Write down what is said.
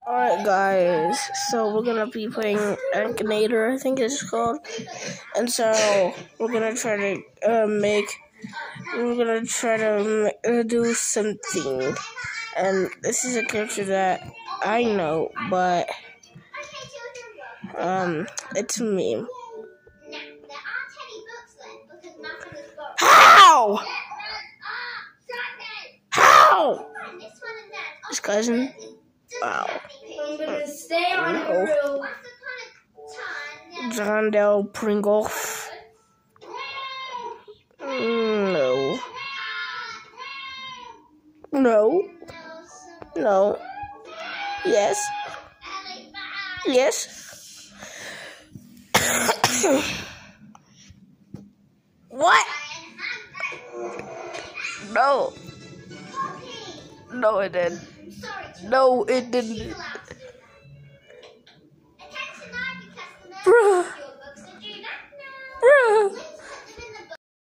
Alright guys, so we're gonna be playing Akinator, I think it's called. And so we're gonna try to do something. And this is a character that I know, but it's a meme. How? How? This cousin? Wow. I'm gonna stay on your roof. John Del Pringles. No. No. No. Yes. Yes. What? No. No, it didn't. No, it didn't.